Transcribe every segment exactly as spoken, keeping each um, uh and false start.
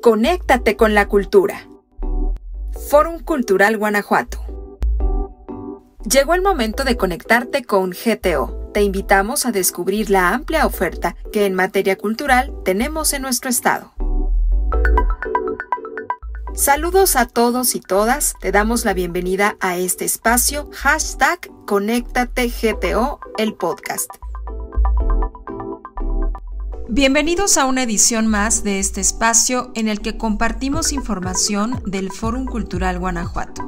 Conéctate con la cultura. Fórum Cultural Guanajuato. Llegó el momento de conectarte con G T O. Te invitamos a descubrir la amplia oferta que en materia cultural tenemos en nuestro estado. Saludos a todos y todas, te damos la bienvenida a este espacio hashtag Conéctate G T O, el podcast. Bienvenidos a una edición más de este espacio en el que compartimos información del Fórum Cultural Guanajuato.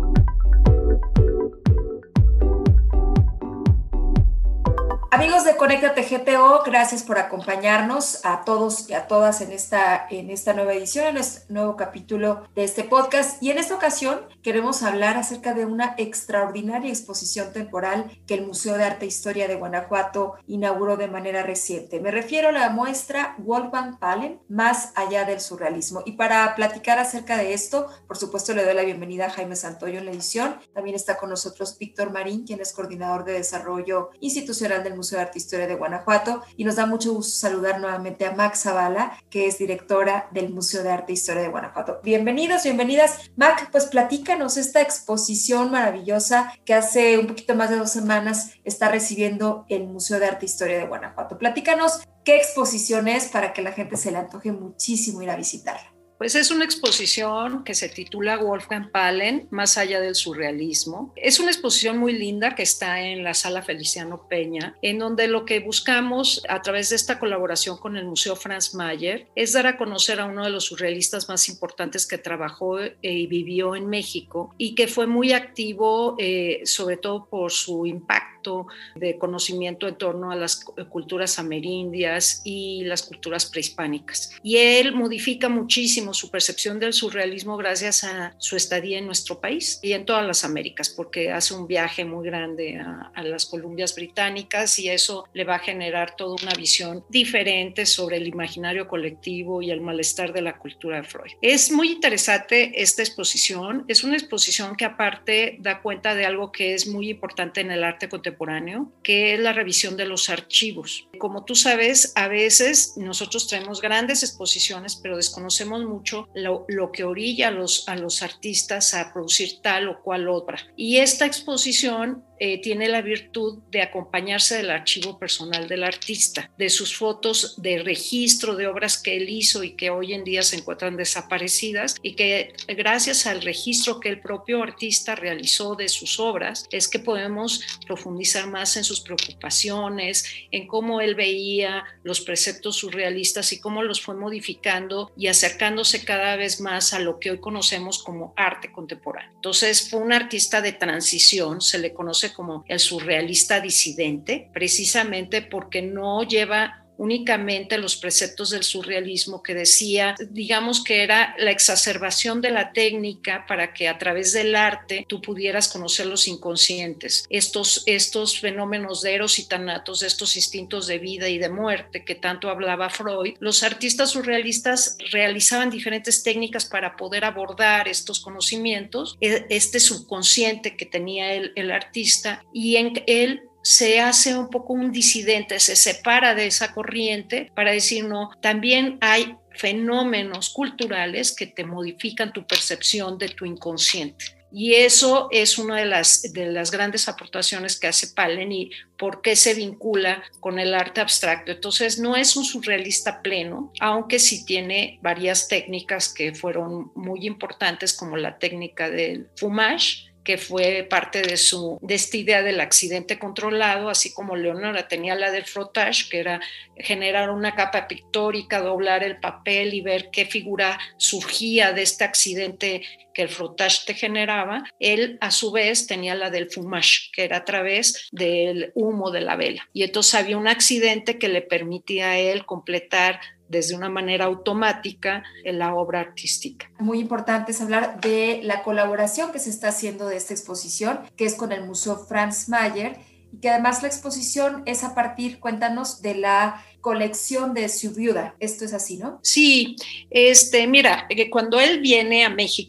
Amigos de Conéctate G T O, gracias por acompañarnos a todos y a todas en esta, en esta nueva edición, en este nuevo capítulo de este podcast. Y en esta ocasión queremos hablar acerca de una extraordinaria exposición temporal que el Museo de Arte e Historia de Guanajuato inauguró de manera reciente. Me refiero a la muestra Wolfgang Paalen, Más allá del surrealismo. Y para platicar acerca de esto, por supuesto le doy la bienvenida a Jaime Santoyo en la edición. También está con nosotros Víctor Marín, quien es coordinador de desarrollo institucional del Museo Museo de Arte e Historia de Guanajuato, y nos da mucho gusto saludar nuevamente a Mac Zavala, que es directora del Museo de Arte e Historia de Guanajuato. Bienvenidos, bienvenidas. Mac, pues platícanos esta exposición maravillosa que hace un poquito más de dos semanas está recibiendo el Museo de Arte e Historia de Guanajuato. Platícanos qué exposición es para que la gente se le antoje muchísimo ir a visitarla. Pues es una exposición que se titula Wolfgang Paalen, Más allá del surrealismo. Es una exposición muy linda que está en la Sala Feliciano Peña, en donde lo que buscamos a través de esta colaboración con el Museo Franz Mayer es dar a conocer a uno de los surrealistas más importantes que trabajó y vivió en México y que fue muy activo, eh, sobre todo por su impacto de conocimiento en torno a las culturas amerindias y las culturas prehispánicas. Y él modifica muchísimo su percepción del surrealismo gracias a su estadía en nuestro país y en todas las Américas, porque hace un viaje muy grande a, a las Columbias Británicas y eso le va a generar toda una visión diferente sobre el imaginario colectivo y el malestar de la cultura de Freud. Es muy interesante esta exposición, es una exposición que aparte da cuenta de algo que es muy importante en el arte contemporáneo, que es la revisión de los archivos. Como tú sabes, a veces nosotros traemos grandes exposiciones, pero desconocemos mucho lo, lo que orilla a los, a los artistas a producir tal o cual obra. Y esta exposición eh, tiene la virtud de acompañarse del archivo personal del artista, de sus fotos de registro de obras que él hizo y que hoy en día se encuentran desaparecidas, y que gracias al registro que el propio artista realizó de sus obras es que podemos profundizar más en sus preocupaciones, en cómo él veía los preceptos surrealistas y cómo los fue modificando y acercándose cada vez más a lo que hoy conocemos como arte contemporáneo. Entonces fue un artista de transición, se le conoce como el surrealista disidente, precisamente porque no lleva únicamente los preceptos del surrealismo que decía, digamos que era la exacerbación de la técnica para que a través del arte tú pudieras conocer los inconscientes, estos, estos fenómenos de eros y tanatos, estos instintos de vida y de muerte que tanto hablaba Freud. Los artistas surrealistas realizaban diferentes técnicas para poder abordar estos conocimientos, este subconsciente que tenía el, el artista, y en él se hace un poco un disidente, se separa de esa corriente para decir, no, también hay fenómenos culturales que te modifican tu percepción de tu inconsciente. Y eso es una de las, de las grandes aportaciones que hace Paalen y por qué se vincula con el arte abstracto. Entonces no es un surrealista pleno, aunque sí tiene varias técnicas que fueron muy importantes, como la técnica del fumage, que fue parte de, su, de esta idea del accidente controlado, así como Leonora tenía la del frottage, que era generar una capa pictórica, doblar el papel y ver qué figura surgía de este accidente que el frottage te generaba. Él, a su vez, tenía la del fumage, que era a través del humo de la vela. Y entonces había un accidente que le permitía a él completar desde una manera automática en la obra artística. Muy importante es hablar de la colaboración que se está haciendo de esta exposición, que es con el Museo Franz Mayer, y que además la exposición es a partir, cuéntanos, de la colección de su viuda. Esto es así, ¿no? Sí, este, mira, cuando él viene a México,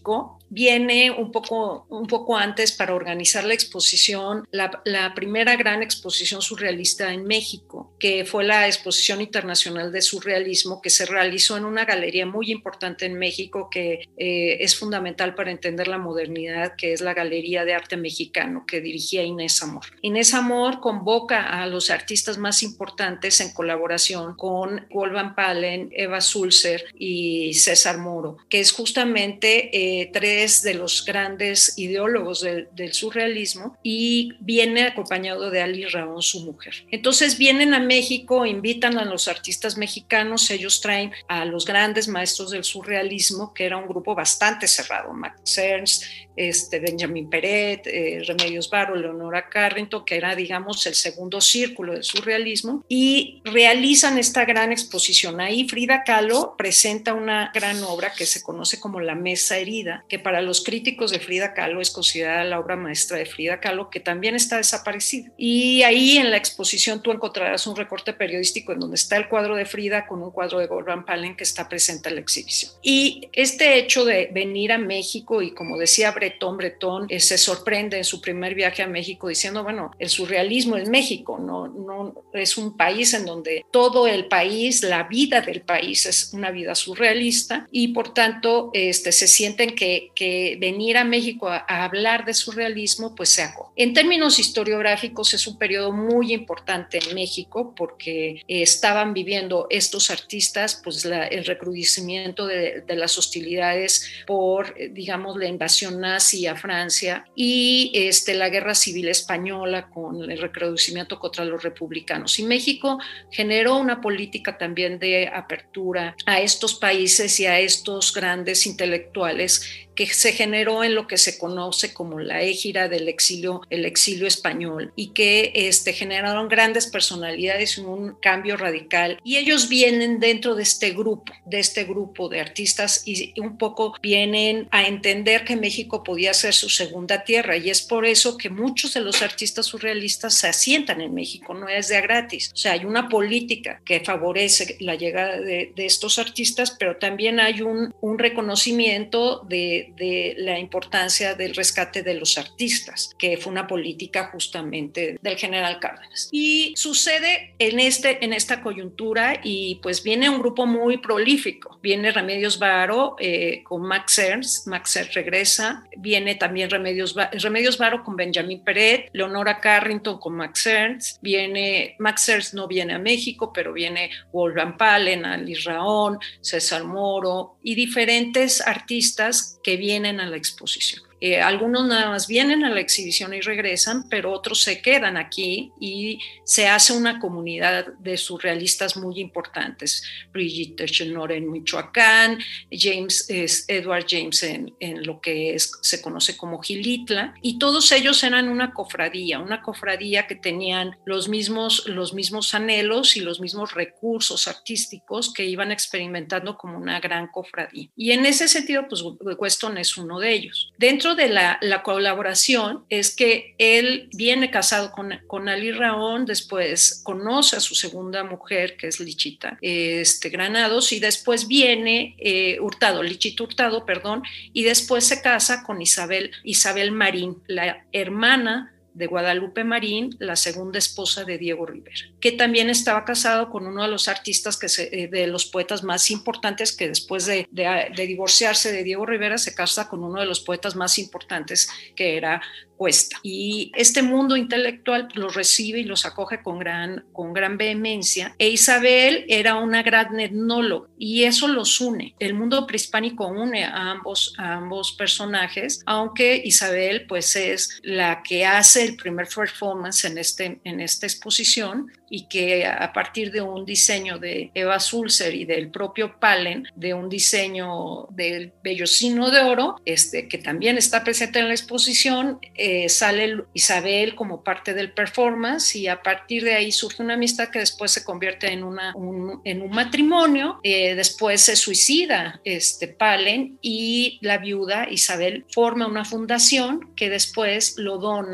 viene un poco, un poco antes para organizar la exposición, la, la primera gran exposición surrealista en México, que fue la Exposición Internacional de Surrealismo, que se realizó en una galería muy importante en México, que eh, es fundamental para entender la modernidad, que es la Galería de Arte Mexicano, que dirigía Inés Amor. Inés Amor convoca a los artistas más importantes en colaboración con Wolfgang Pahlen, Eva Sulzer y César Moro, que es justamente eh, tres de los grandes ideólogos del, del surrealismo, y viene acompañado de Ali Raón, su mujer. Entonces vienen a México, invitan a los artistas mexicanos, ellos traen a los grandes maestros del surrealismo, que era un grupo bastante cerrado, Max Ernst, este, Benjamin Peret, eh, Remedios Varo, Leonora Carrington, que era, digamos, el segundo círculo del surrealismo, y realizan esta gran exposición. Ahí Frida Kahlo presenta una gran obra que se conoce como La Mesa Herida, que para los críticos de Frida Kahlo es considerada la obra maestra de Frida Kahlo, que también está desaparecida. Y ahí en la exposición tú encontrarás un recorte periodístico en donde está el cuadro de Frida con un cuadro de Wolfgang Pahlen que está presente en la exhibición. Y este hecho de venir a México, y como decía Breton, Breton eh, se sorprende en su primer viaje a México diciendo, bueno, el surrealismo es México, no, no es un país en donde todo el país, la vida del país es una vida surrealista, y por tanto este, se sienten que, que venir a México a, a hablar de surrealismo pues se acoge. En términos historiográficos es un periodo muy importante en México porque eh, estaban viviendo estos artistas pues la, el recrudecimiento de, de las hostilidades por, eh, digamos, la invasión nazi a Francia y este, la guerra civil española con el recrudecimiento contra los republicanos. Y México generó una política también de apertura a estos países y a estos grandes intelectuales que se generó en lo que se conoce como la égira del exilio, el exilio español, y que este, generaron grandes personalidades y un cambio radical. Y ellos vienen dentro de este grupo, de este grupo de artistas, y un poco vienen a entender que México podía ser su segunda tierra, y es por eso que muchos de los artistas surrealistas se asientan en México, no es de a gratis. O sea, hay una política que favorece la llegada de, de estos artistas, pero también hay un, un reconocimiento de de la importancia del rescate de los artistas, que fue una política justamente del general Cárdenas. Y sucede en, este, en esta coyuntura, y pues viene un grupo muy prolífico. Viene Remedios Varo eh, con Max Ernst, Max Ernst regresa, viene también Remedios, Remedios Varo con Benjamin Peret, Leonora Carrington con Max Ernst, viene, Max Ernst no viene a México, pero viene Wolfgang Pahlen, Ali Raón, César Moro y diferentes artistas que vienen a la exposición. Eh, algunos nada más vienen a la exhibición y regresan, pero otros se quedan aquí y se hace una comunidad de surrealistas muy importantes. Brigitte Chenor en Michoacán, James, eh, Edward James en, en lo que es, se conoce como Gilitla, y todos ellos eran una cofradía, una cofradía que tenían los mismos, los mismos anhelos y los mismos recursos artísticos que iban experimentando como una gran cofradía. Y en ese sentido, pues Weston es uno de ellos. Dentro de la, la colaboración es que él viene casado con, con Ali Raón, después conoce a su segunda mujer, que es Lichita este, Granados, y después viene eh, Hurtado, Lichita Hurtado, perdón, y después se casa con Isabel, Isabel Marín, la hermana de Guadalupe Marín, la segunda esposa de Diego Rivera, que también estaba casado con uno de los artistas, que se, de los poetas más importantes, que después de, de, de divorciarse de Diego Rivera se casa con uno de los poetas más importantes, que era Cuesta. Y este mundo intelectual los recibe y los acoge con gran, con gran vehemencia. E Isabel era una gran etnóloga y eso los une. El mundo prehispánico une a ambos, a ambos personajes, aunque Isabel pues es la que hace el primer performance en, este, en esta exposición, y que a partir de un diseño de Eva Sulzer y del propio Pahlen, de un diseño del Bellocino de Oro, este, que también está presente en la exposición, eh, sale Isabel como parte del performance, y a partir de ahí surge una amistad que después se convierte en, una, un, en un matrimonio. Eh, después se suicida este, Pahlen, y la viuda Isabel forma una fundación que después lo dona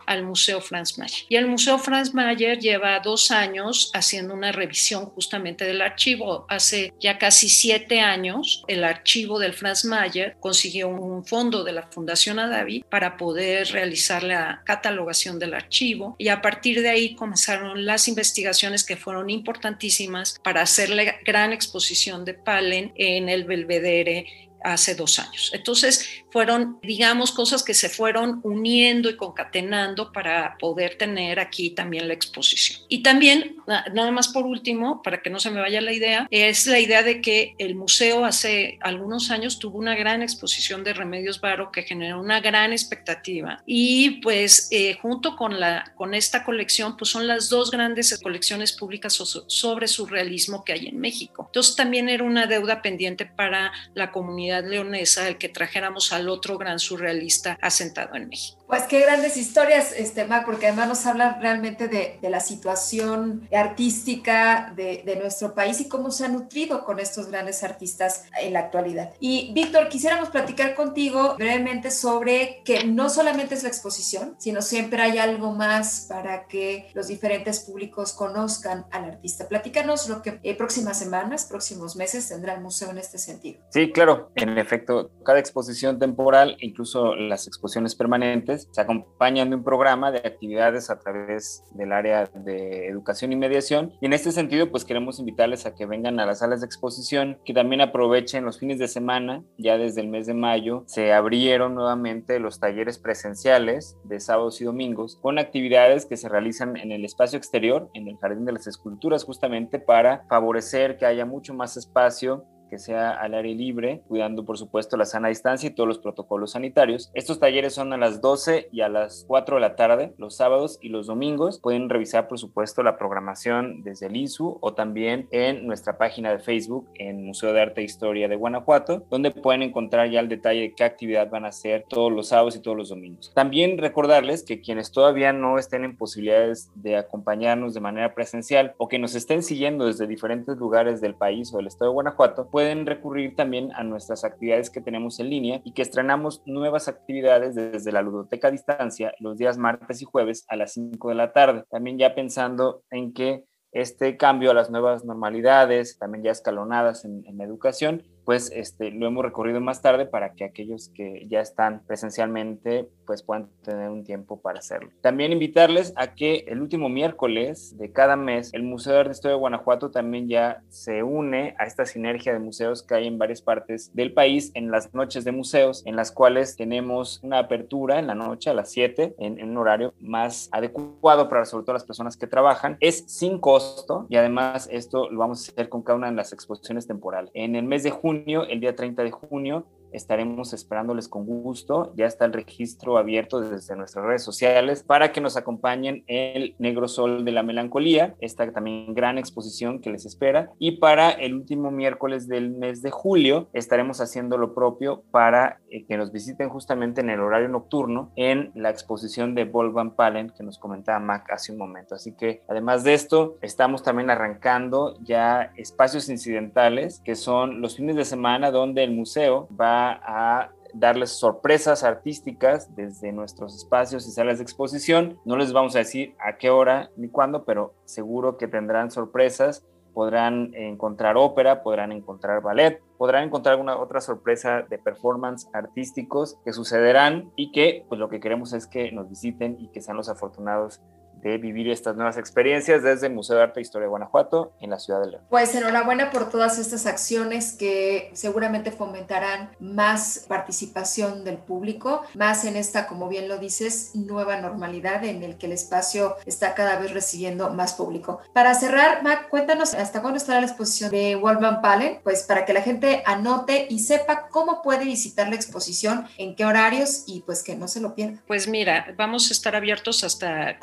al Museo Franz Mayer. Y el Museo Franz Mayer lleva dos años haciendo una revisión justamente del archivo. Hace ya casi siete años, el archivo del Franz Mayer consiguió un fondo de la Fundación Adavi para poder realizar la catalogación del archivo, y a partir de ahí comenzaron las investigaciones que fueron importantísimas para hacer la gran exposición de Pahlen en el Belvedere hace dos años. Entonces fueron, digamos, cosas que se fueron uniendo y concatenando para poder tener aquí también la exposición. Y también, nada más por último, para que no se me vaya la idea, es la idea de que el museo hace algunos años tuvo una gran exposición de Remedios Varo que generó una gran expectativa, y pues eh, junto con, la, con esta colección pues son las dos grandes colecciones públicas sobre surrealismo que hay en México. Entonces también era una deuda pendiente para la comunidad leonesa el que trajéramos al otro gran surrealista asentado en México. Pues qué grandes historias, este, Mac, porque además nos hablan realmente de, de la situación artística de, de nuestro país y cómo se ha nutrido con estos grandes artistas en la actualidad. Y Víctor, quisiéramos platicar contigo brevemente sobre que no solamente es la exposición, sino siempre hay algo más para que los diferentes públicos conozcan al artista. Platícanos lo que eh, próximas semanas, próximos meses tendrá el museo en este sentido. Sí, claro, en efecto, cada exposición temporal, incluso las exposiciones permanentes, se acompañan de un programa de actividades a través del área de educación y mediación, y en este sentido pues queremos invitarles a que vengan a las salas de exposición, que también aprovechen los fines de semana. Ya desde el mes de mayo se abrieron nuevamente los talleres presenciales de sábados y domingos con actividades que se realizan en el espacio exterior, en el Jardín de las Esculturas, justamente para favorecer que haya mucho más espacio, que sea al aire libre, cuidando por supuesto la sana distancia y todos los protocolos sanitarios. Estos talleres son a las doce y a las cuatro de la tarde, los sábados y los domingos. Pueden revisar por supuesto la programación desde el I S U o también en nuestra página de Facebook en Museo de Arte e Historia de Guanajuato, donde pueden encontrar ya el detalle de qué actividad van a hacer todos los sábados y todos los domingos. También recordarles que quienes todavía no estén en posibilidades de acompañarnos de manera presencial o que nos estén siguiendo desde diferentes lugares del país o del estado de Guanajuato, pueden recurrir también a nuestras actividades que tenemos en línea y que estrenamos nuevas actividades desde la Ludoteca a Distancia los días martes y jueves a las cinco de la tarde. También ya pensando en que este cambio a las nuevas normalidades, también ya escalonadas en, en educación, pues este, lo hemos recorrido más tarde para que aquellos que ya están presencialmente pues puedan tener un tiempo para hacerlo. También invitarles a que el último miércoles de cada mes el Museo de Arte e Historia de Guanajuato también ya se une a esta sinergia de museos que hay en varias partes del país en las noches de museos, en las cuales tenemos una apertura en la noche a las siete en, en un horario más adecuado para sobre todo las personas que trabajan. Es sin costo y además esto lo vamos a hacer con cada una de las exposiciones temporales. En el mes de junio, el día treinta de junio, estaremos esperándoles con gusto. Ya está el registro abierto desde nuestras redes sociales para que nos acompañen en el Negro Sol de la Melancolía, esta también gran exposición que les espera. Y para el último miércoles del mes de julio estaremos haciendo lo propio para eh, que nos visiten justamente en el horario nocturno en la exposición de Wolfgang Pahlen que nos comentaba Mac hace un momento. Así que además de esto, estamos también arrancando ya espacios incidentales, que son los fines de semana donde el museo va a darles sorpresas artísticas desde nuestros espacios y salas de exposición. No les vamos a decir a qué hora ni cuándo, pero seguro que tendrán sorpresas. Podrán encontrar ópera, podrán encontrar ballet, podrán encontrar alguna otra sorpresa de performance artísticos que sucederán y que pues lo que queremos es que nos visiten y que sean los afortunados de vivir estas nuevas experiencias desde el Museo de Arte e Historia de Guanajuato en la ciudad de León. Pues enhorabuena por todas estas acciones que seguramente fomentarán más participación del público, más en esta, como bien lo dices, nueva normalidad en el que el espacio está cada vez recibiendo más público. Para cerrar, Mac, cuéntanos hasta cuándo estará la exposición de Wolfgang Pahlen, pues para que la gente anote y sepa cómo puede visitar la exposición, en qué horarios y pues que no se lo pierda. Pues mira, vamos a estar abiertos hasta con esta exposición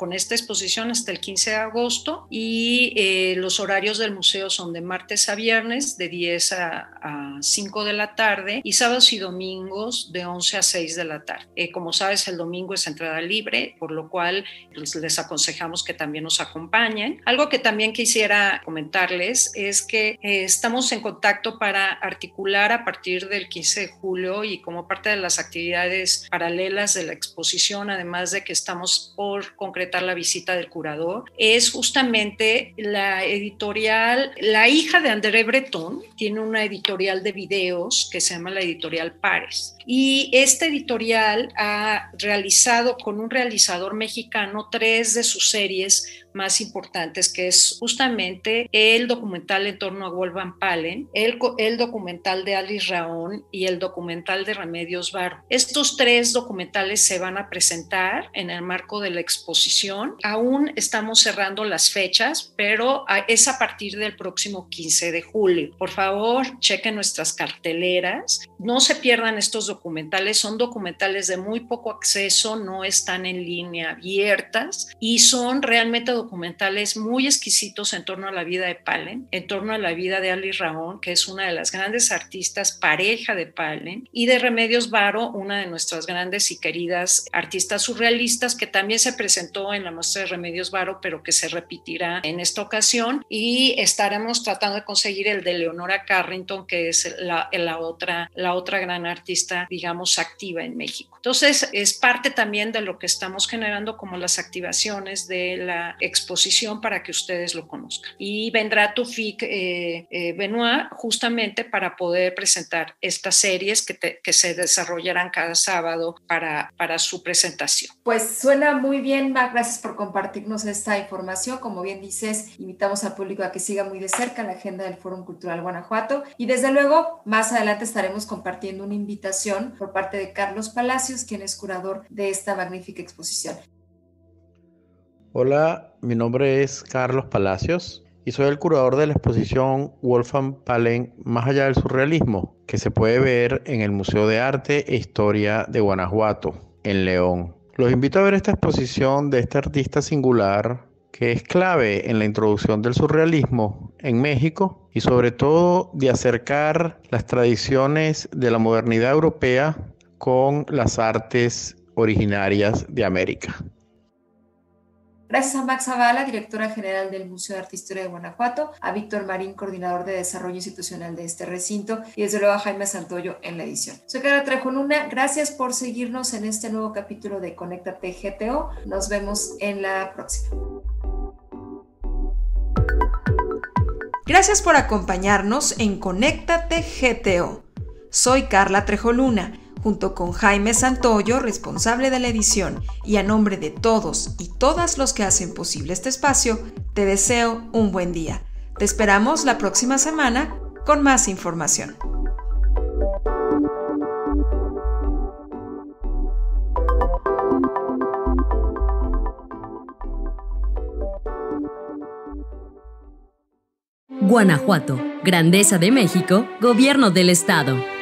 exposición hasta el quince de agosto y eh, los horarios del museo son de martes a viernes de diez a cinco de la tarde y sábados y domingos de once a seis de la tarde. Eh, como sabes, el domingo es entrada libre, por lo cual pues, les aconsejamos que también nos acompañen. Algo que también quisiera comentarles es que eh, estamos en contacto para articular a partir del quince de julio y como parte de las actividades paralelas de la exposición, además de que estamos por concretar la visita del curador, es justamente la editorial, la hija de André Breton, tiene una editorial de videos que se llama la editorial Pares. Y esta editorial ha realizado con un realizador mexicano tres de sus series más importantes, que es justamente el documental en torno a Wolf Van Palen, el, el documental de Alice Raón y el documental de Remedios Varo. Estos tres documentales se van a presentar en el marco de la exposición. Aún estamos cerrando las fechas, pero es a partir del próximo quince de julio. Por favor, chequen nuestras carteleras. No se pierdan estos documentales. Son documentales de muy poco acceso, no están en línea abiertas y son realmente documentales muy exquisitos en torno a la vida de Palen, en torno a la vida de Alice Raón, que es una de las grandes artistas pareja de Palen, y de Remedios Varo, una de nuestras grandes y queridas artistas surrealistas que también se presentó en la muestra de Remedios Varo, pero que se repetirá en esta ocasión, y estaremos tratando de conseguir el de Leonora Carrington, que es la, la, otra, la otra gran artista, digamos, activa en México. Entonces, es parte también de lo que estamos generando como las activaciones de la exposición para que ustedes lo conozcan. Y vendrá Tufik eh, eh, Benoit justamente para poder presentar estas series que, te, que se desarrollarán cada sábado para, para su presentación. Pues suena muy bien, Mac, gracias por compartirnos esta información. Como bien dices, invitamos al público a que siga muy de cerca la agenda del Fórum Cultural Guanajuato y desde luego más adelante estaremos compartiendo una invitación por parte de Carlos Palacios, quien es curador de esta magnífica exposición. Hola, mi nombre es Carlos Palacios y soy el curador de la exposición Wolf Van Palen Más allá del surrealismo, que se puede ver en el Museo de Arte e Historia de Guanajuato, en León. Los invito a ver esta exposición de este artista singular que es clave en la introducción del surrealismo en México y sobre todo de acercar las tradiciones de la modernidad europea con las artes originarias de América. Gracias a Max Zavala, directora general del Museo de Arte e Historia de Guanajuato, a Víctor Marín, coordinador de desarrollo institucional de este recinto, y desde luego a Jaime Santoyo en la edición. Soy Carla Trejo Luna, gracias por seguirnos en este nuevo capítulo de Conéctate G T O. Nos vemos en la próxima. Gracias por acompañarnos en Conéctate G T O. Soy Carla Trejo Luna, junto con Jaime Santoyo, responsable de la edición, y a nombre de todos y todas los que hacen posible este espacio, te deseo un buen día. Te esperamos la próxima semana con más información. Guanajuato, Grandeza de México, Gobierno del Estado.